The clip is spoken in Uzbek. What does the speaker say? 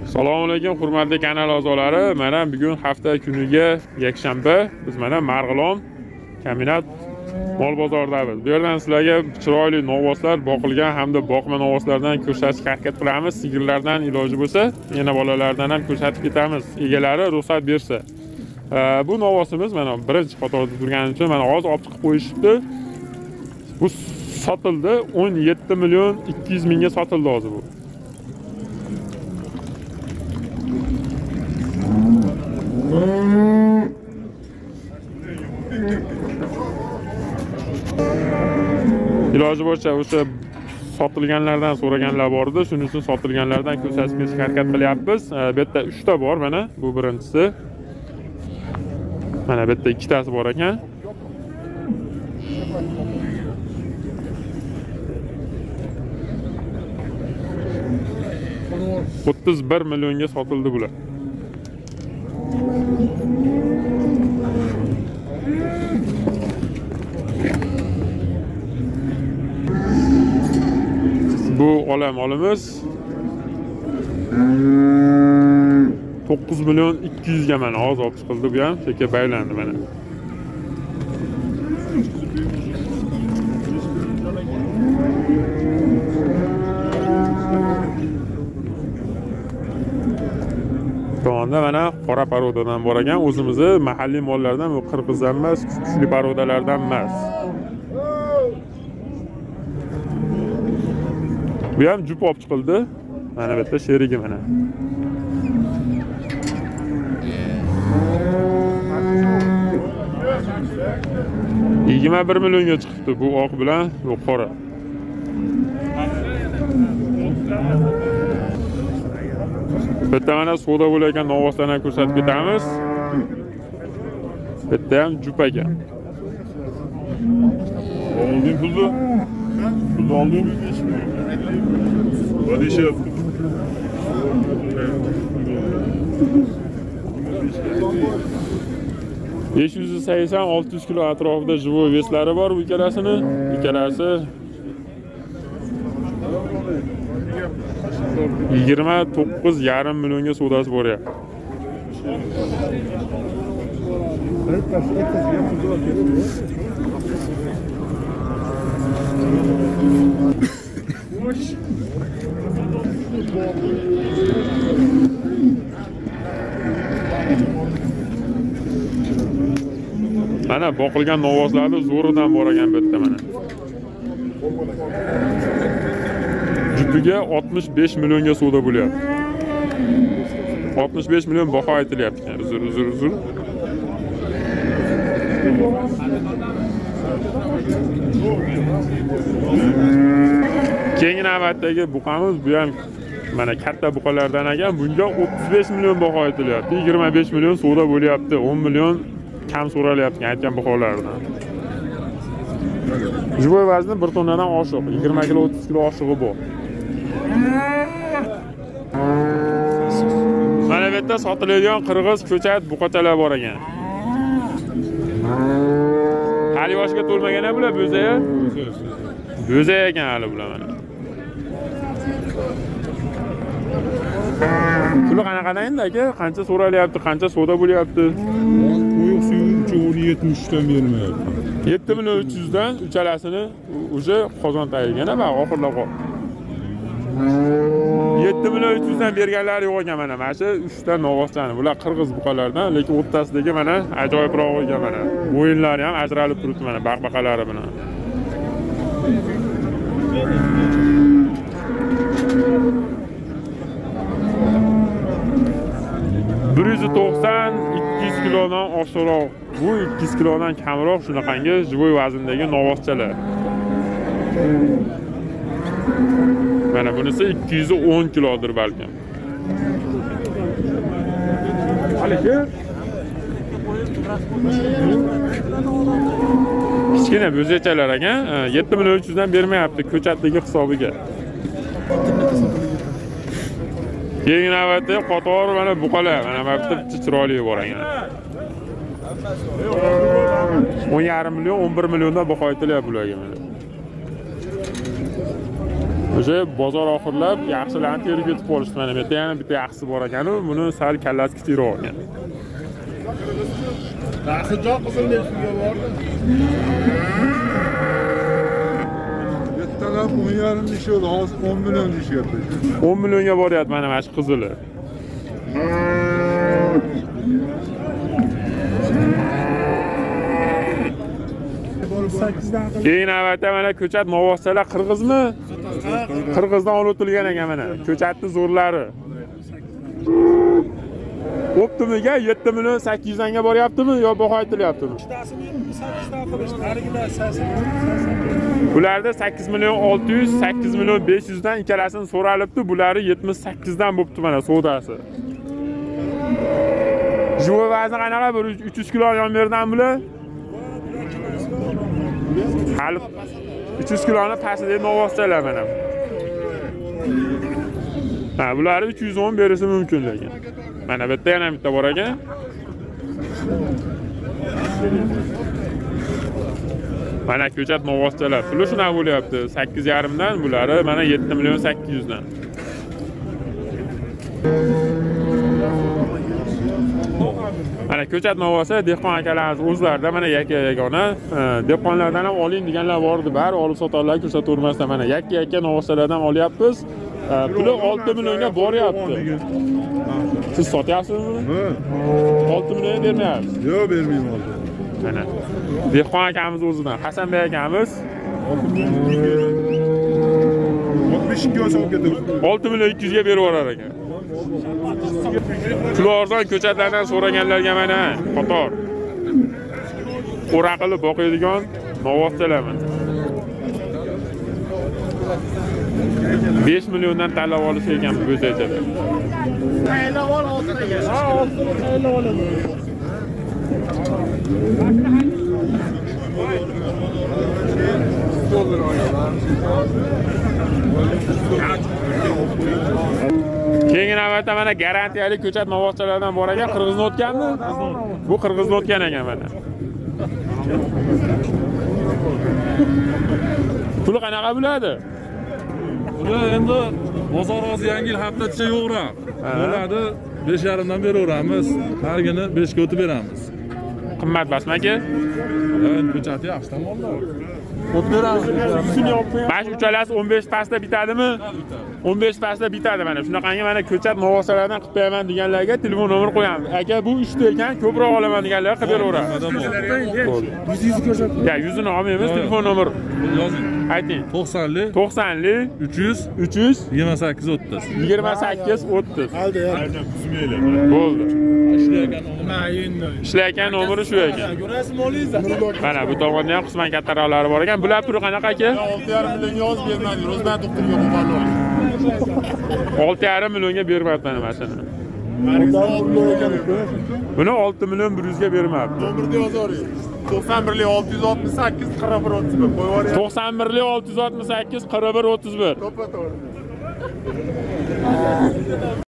Assalomu alaykum hurmatli kanal a'zolari. Mana bugun hafta kuniga yakshanba. Biz mana Marg'ilon kombinat mol bozoridamiz. Bu yerdan sizlarga chiroyli novvoslar, boqilgan hamda boqma novvoslardan ko'rsatishga harakat qilamiz. Sigirlardan iloji bo'lsa, yana bolalardan ham ko'rsatib ketamiz. Egalari ruxsat bersa. Bu novvosimiz mana birinchi qatorda turgani uchun mana hozir olib chiqib qo'yishibdi. Bu sotildi 17 million 200 mingga sotildi hozir bu. Iloji bo'lsa o'sha sotilganlardan so'raganlar bor edi. Shuning uchun sotilganlardan ko'rsatib berishga harakat qilyapmiz. Bu yerda 3 ta bor mana. Bu birinchisi. Mana bu yerda 2 tasi bor ekan. $31 millionga sotildi bular. Bu molimiz 9 million 200 ga mana hozir olib chiqildi, bu ham cheka baylandi mana. To'g'onda mana qora parodadan bor ekan, o'zimizni mahalliy mollardan, bu qirg'izdan emas, kuchli parodalardan emas. Bu ham jup olib chiqildi. Mana bu yerda sherigi mana. $21 millionga chiqibdi bu oq bilan bu qora. Bitta mana soda bo'layotgan novvoslarni ko'rsatib ketamiz. Bitta ham jup ekan. Oldin pulni. Pulni oldin. Hadi şey yap. $580-600 kilo atrofida живой veslari bor bu ikkalasini. Ikkalasi 29,5 millionga savdosi boryapti. Mana boqilgan novvoslarni zo'ridan bor ekan bu yerda mana. Jupiga 65 millionga savdo bo'lyapti. 65 million baho aytilyapti. Uzr. Keyingi navbatdagi buqamiz bu ham mana katta buqalardan ekan. Bunga 35 million baho aytilyapti. 25 million savdo bo'lyapti. 10 million kam so'ralyapti aytgan baholardan. Живой vazni 1 tonnadan oshiq, 20 kilo 30 kilo oshig'i bor. Mana bu yerda sotiladigan qirg'iz ko'chat buqachalar bor ekan. Hali yoshga to'lmagan bular bo'zaya. Bo'zaya ekan hali bular mana. Puli qanaqa endi aka? Qancha so'ralyapti, qancha savdo bo'lyapti? Qo'yiq suvi 3,70 dan bermayapti. 7 million 300 dan uchalasini o'sha qozon tayilgan va oxirlab qoldi. 7 million 300 dan berganlari yo'q ekan mana. Mana shu 3 ta novvoslarni. Bular qirg'iz buqalardan, lekin o'rtasidagi mana ajoyibroq ekan mana. Bo'yinlari ham ajralib turibdi mana baqbaqalari bilan. $190-200 kilodan oshiqroq, bu 200 kilodan kamroq shunaqangi живой vazndagi novvoschalar. Mana bunisi 210 kilodir balkim. Kichkina bo'zachalar ekan, 7 million 300 dan bermayapti ko'chatdagi hisobiga. Keyingi navbatda qator mana buqalar, mana bu yerda chiroyli bor ekan. 10,5 million 11 milliondan baho aytilyapti bularga mana. O'sha bozor oxirlab yaxshilarni terib ketib qolishdi. Mana bu yerda yana bitta yaxshisi bor ekan-ku, buni sal kallasi kichikroq ekan. Yaxshiroq qizil nechga bordi? Yetalab 10,5 ishodi, hozir 10 million deyishyapti. 10 millionga boryapti mana shu qizili. Keyin navbatda mana ko'chat movosalar qirg'izmi? Qirg'izdan olib o'tilgan ekan mana. Ko'chatning zo'rlari. Optimiga 7 million 800 danga boryaptimi yo baho aytilyaptimi? Bularda 8 million 600, 8 million 500 dan ikkalasini so'ralibdi. Bulari 78 dan bo'pti mana savdosi. Juva vazni qanaqa? Bir 300 kilo yon berdan bular? Hali 300 kiloni pastida novostalar mana. Ha, bularni 310 berishi mumkin lekin. Mana bu yerda yana bitta bor ekan. Mana ko'chat novostalar. Puli shuna bo'lyapti. 8,5 dan bularni mana 7 million 800 dan. Mana ko'chat novosa dehqon akalarimiz o'zlarida mana yakka-yagona dehqonlardan ham oling deganlar bor edi. Bari olib sotarlar ko'rsatavermasdan mana yakka-yakka novosalardan olyapmiz. Puli 6 millionga boryapti. Siz sotyapsizmi? 6 million bermayapsiz. Yo'q, bermayman hozir. Mana dehqon akamiz o'zidan, Hasanbek akamiz 62 olsa olib ketamiz. 6 million 200 ga berib yuborar ekan. Puli arzon ko'chatlardan so'raganlarga mana qator qo'ra qilib boqadigan novostalar mana. 5 milliondan tanlab olish ekan bu bo'zaychada. Taylab ol oltiga. Ha, oltiga taylab oladi. Keyingi navbatda mana garantiyali ko'chat novostalardan bor ekan. Qirg'izni o'tganmi? Bu qirg'izni o'tgan ekan mana. Puli qanaqa bo'ladi? Ular endi bozor hozir yangi yil haftacha yo'qroq. Bo'ladi 5,5 dan beraveramiz. Hargini 5 ga o'tib beramiz. Qimmat basma aka? Endi ko'chati yaxshi tomonlar. O'tib beramiz. Mana uchalasi 15 pastda bitadimi? 15 pastda bitadi mana. Shunaqangi mana ko'chat novosalardan qilib beraman deganlarga telefon nomer qo'yamiz. Aka bu ishda ekan, ko'proq olaman deganlarga qilib beraveramiz. Yuzingizni ko'rsatib. Ya, yuzini olmaymiz, telefon nomer Yozing. ayting. 90li 90li 300 300 28 30. 28 30. Aldi. Bo'ldi. Ishlayotgan Ishlayotgan nomeri shu ekan. Ko'rasizmi olingizda? Mana bu tomonda ham qisman kattaroqlari bor ekan. Bular turi qanaqa aka? 6,5 million yoz bermadi. O'zbek doktoriga qo'qarlar. 6,5 millionga bermayapti mana shuni. Buni 6 million 100 ga bermayapti. Nomerni yozavering. 91 668 41 31 qo'yib yuboring. 91 668 41 31. To'ppa to'g'ri.